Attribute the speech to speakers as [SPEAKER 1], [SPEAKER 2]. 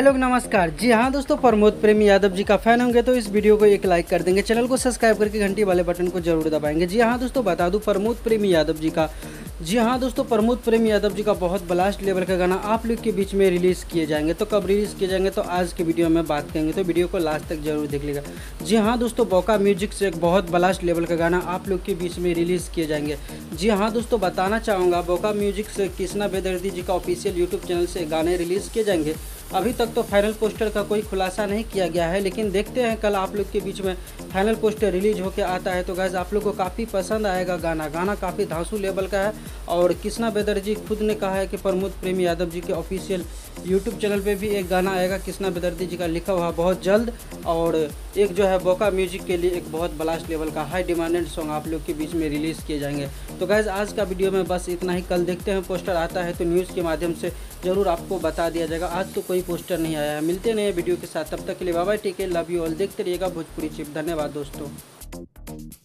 [SPEAKER 1] हाय लोग, नमस्कार। जी हाँ दोस्तों, प्रमोद प्रेमी यादव जी का फैन होंगे तो इस वीडियो को एक लाइक कर देंगे, चैनल को सब्सक्राइब करके घंटी वाले बटन को जरूर दबाएंगे। जी हाँ दोस्तों, बता दूं प्रमोद प्रेमी यादव जी का बहुत ब्लास्ट लेवल का गाना आप लोग के बीच में रिलीज़ किए जाएंगे। तो कब रिलीज़ किए जाएंगे तो आज के वीडियो में बात करेंगे, तो वीडियो को लास्ट तक जरूर देख लीजिएगा। जी हाँ दोस्तों, बोका म्यूजिक से एक बहुत ब्लास्ट लेवल का गाना आप लोग के बीच में रिलीज़ किए जाएंगे। जी हाँ दोस्तों, बताना चाहूँगा बोका म्यूजिक से कृष्णा बेदर्दी जी का ऑफिशियल यूट्यूब चैनल से गाने रिलीज़ किए जाएंगे। अभी तक तो फाइनल पोस्टर का कोई खुलासा नहीं किया गया है, लेकिन देखते हैं कल आप लोग के बीच में फाइनल पोस्टर रिलीज होकर आता है तो गाइस आप लोग को काफ़ी पसंद आएगा। गाना काफ़ी धांसू लेवल का है और कृष्णा बेदर्जी खुद ने कहा है कि प्रमोद प्रेमी यादव जी के ऑफिशियल यूट्यूब चैनल पे भी एक गाना आएगा कृष्णा बेदर्जी जी का लिखा हुआ बहुत जल्द। और एक जो है बोका म्यूजिक के लिए एक बहुत ब्लास्ट लेवल का हाई डिमांडेड सॉन्ग आप लोग के बीच में रिलीज़ किए जाएंगे। तो गाइस आज का वीडियो में बस इतना ही। कल देखते हैं पोस्टर आता है तो न्यूज़ के माध्यम से ज़रूर आपको बता दिया जाएगा। आज तो कोई पोस्टर नहीं आया है। मिलते नए वीडियो के साथ, तब तक के लिए bye bye, take care, love you all. देखते रहिएगा भोजपुरी चिप। धन्यवाद दोस्तों।